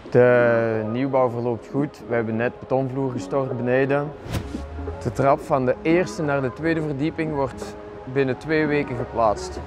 De nieuwbouw verloopt goed. We hebben net betonvloer gestort beneden. De trap van de eerste naar de tweede verdieping wordt binnen 2 weken geplaatst.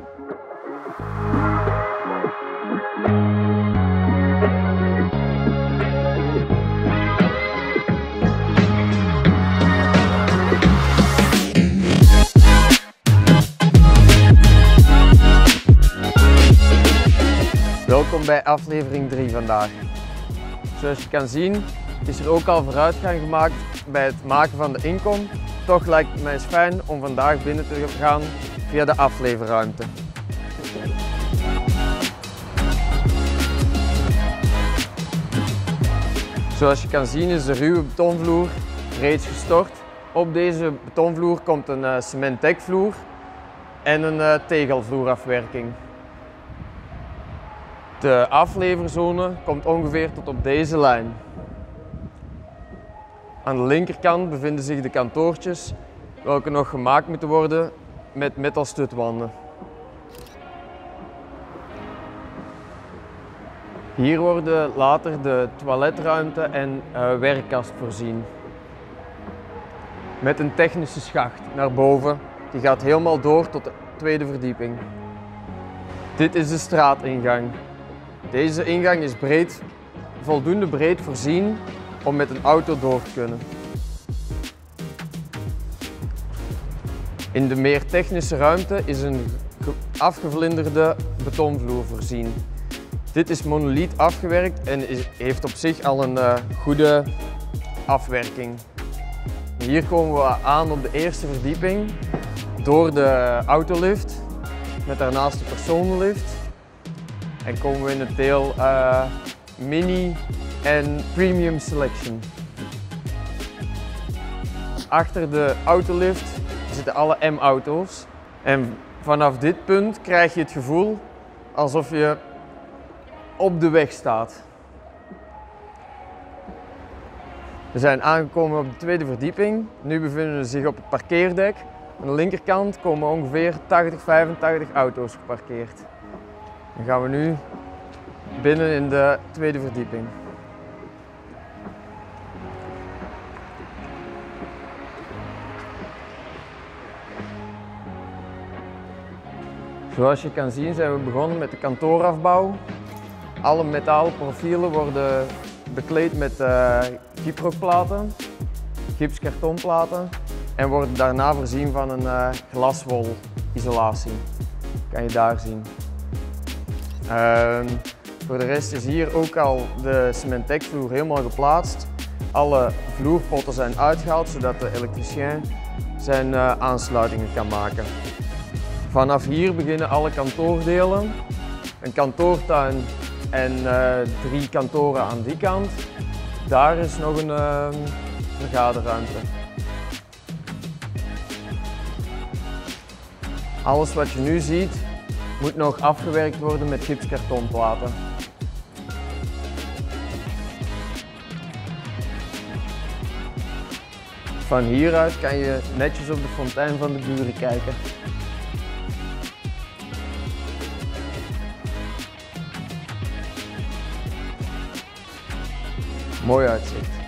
Welkom bij aflevering 3 vandaag. Zoals je kan zien is er ook al vooruitgang gemaakt bij het maken van de inkom. Toch lijkt het mij eens fijn om vandaag binnen te gaan via de afleverruimte. Zoals je kan zien is de ruwe betonvloer reeds gestort. Op deze betonvloer komt een cementdekvloer en een tegelvloerafwerking. De afleverzone komt ongeveer tot op deze lijn. Aan de linkerkant bevinden zich de kantoortjes, welke nog gemaakt moeten worden met metalstutwanden. Hier worden later de toiletruimte en werkkast voorzien. Met een technische schacht naar boven, die gaat helemaal door tot de tweede verdieping. Dit is de straatingang. Deze ingang is voldoende breed voorzien om met een auto door te kunnen. In de meer technische ruimte is een afgevlinderde betonvloer voorzien. Dit is monoliet afgewerkt en heeft op zich al een goede afwerking. Hier komen we aan op de eerste verdieping door de autolift met daarnaast de personenlift. En komen we in het deel Mini en Premium Selection. Achter de autolift zitten alle M-auto's. En vanaf dit punt krijg je het gevoel alsof je op de weg staat. We zijn aangekomen op de tweede verdieping. Nu bevinden we zich op het parkeerdek. Aan de linkerkant komen ongeveer 85 auto's geparkeerd. Dan gaan we nu binnen in de tweede verdieping. Zoals je kan zien zijn we begonnen met de kantoorafbouw. Alle metalen profielen worden bekleed met gyprookplaten, gipskartonplaten en worden daarna voorzien van een glaswolisolatie. Kan je daar zien. Voor de rest is hier ook al de cementdekvloer helemaal geplaatst. Alle vloerpotten zijn uitgehaald zodat de elektricien zijn aansluitingen kan maken. Vanaf hier beginnen alle kantoordelen. Een kantoortuin en 3 kantoren aan die kant. Daar is nog een vergaderruimte. Alles wat je nu ziet moet nog afgewerkt worden met gipskartonplaten. Van hieruit kan je netjes op de fontein van de buren kijken. Mooi uitzicht.